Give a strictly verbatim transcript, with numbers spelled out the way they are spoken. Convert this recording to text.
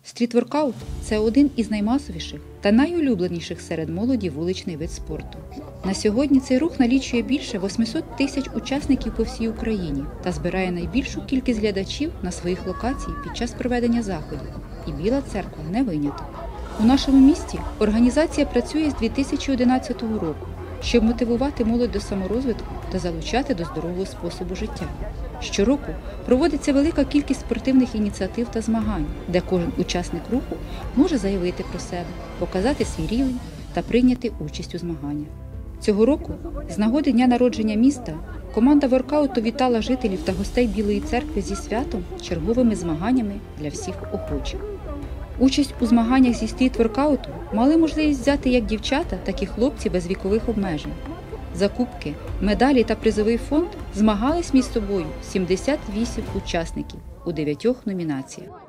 Стрітворкаут – це один із наймасовіших та найулюбленіших серед молоді вуличний вид спорту. На сьогодні цей рух налічує більше восьмисот тисяч учасників по всій Україні та збирає найбільшу кількість глядачів на своїх локаціях під час проведення заходів. І Біла Церква не виняток. У нашому місті організація працює з дві тисячі одинадцятого року, щоб мотивувати молодь до саморозвитку та залучати до здорового способу життя. Щороку проводиться велика кількість спортивних ініціатив та змагань, де кожен учасник руху може заявити про себе, показати свій рівень та прийняти участь у змаганнях. Цього року, з нагоди дня народження міста, команда воркауту вітала жителів та гостей Білої Церкви зі святом черговими змаганнями для всіх охочих. Участь у змаганнях зі стріт-воркауту мали можливість взяти як дівчата, так і хлопці без вікових обмежень. За кубки, медалі та призовий фонд змагались між собою сімдесят вісім учасників у дев'ятьох номінаціях.